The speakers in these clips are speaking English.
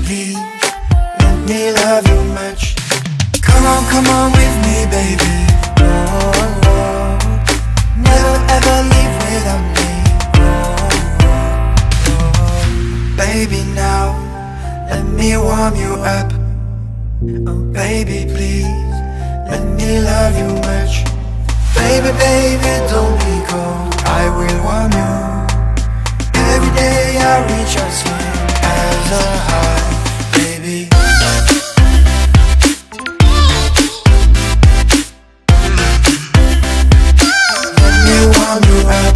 please, let me love you much. Come on with me, baby. Oh, oh. Never ever leave without me. Oh, oh. Baby, now let me warm you up. Oh, baby, please, let me love you much. Baby, baby, don't be cold, I will warm you. Every day I reach out slim as a heart, baby. Let me warm you up.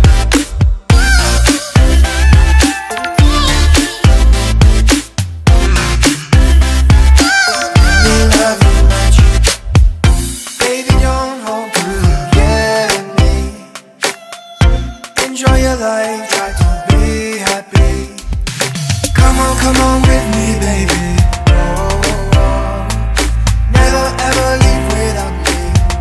Let me love you much. Baby, don't hold me. Enjoy your life, try to be happy. Come on with me, baby. Oh, oh. Never ever leave without me.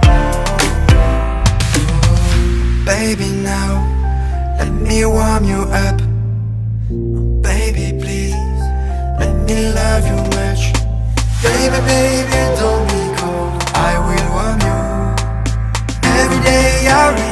Oh, oh. Baby, now let me warm you up. Oh, baby, please, let me love you much. Baby, baby, don't be cold, I will warm you. Every day I